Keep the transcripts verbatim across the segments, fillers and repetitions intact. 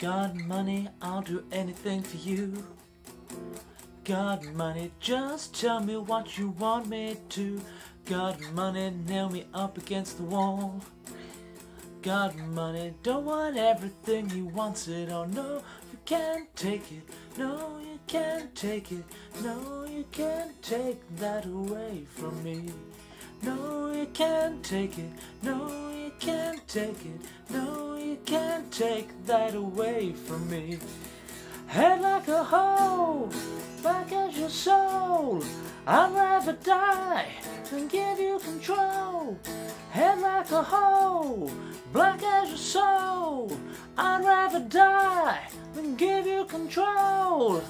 Got money, I'll do anything for you. Got money, just tell me what you want me to. Got money, nail me up against the wall. Got money, don't want everything, he wants it all. No, you can't take it, no, you can't take it. No, you can't take that away from me. No, you can't take it, no, you can't take it. No, you can't take that away from me. Head like a hole, back as your soul. I'd rather die than give you control. Head like a hole, black as your soul. I'd rather die than give you control.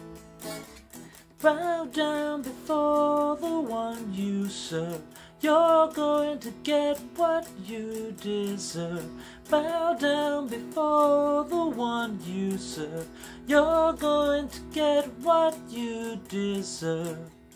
Bow down before the one you serve. You're going to get what you deserve. Bow down before the one you serve. You're going to get what you deserve.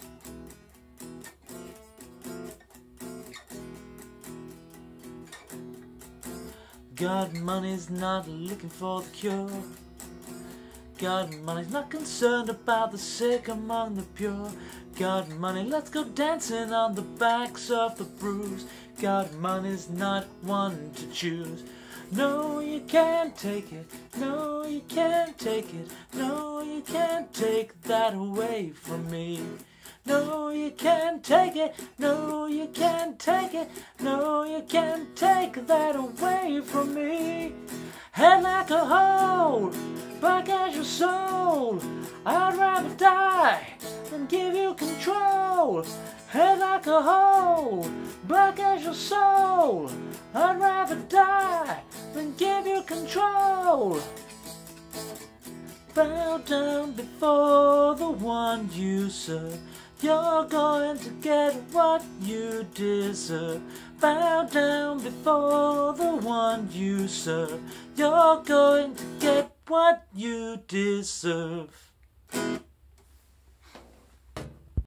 God money's not looking for the cure. God money's not concerned about the sick among the pure. God money, let's go dancing on the backs of the bruised. God money's not one to choose. No, you can't take it. No, you can't take it. No, you can't take that away from me. No, you can't take it. No, you can't take it. No, you can't take that away from me. Head like a hole, black as your soul. I'd rather die than give you control. Head like a hole, black as your soul. I'd rather die than give you control. Bow down before the one you serve. You're going to get what you deserve. Bow down before the one you serve. You're going to get what you deserve.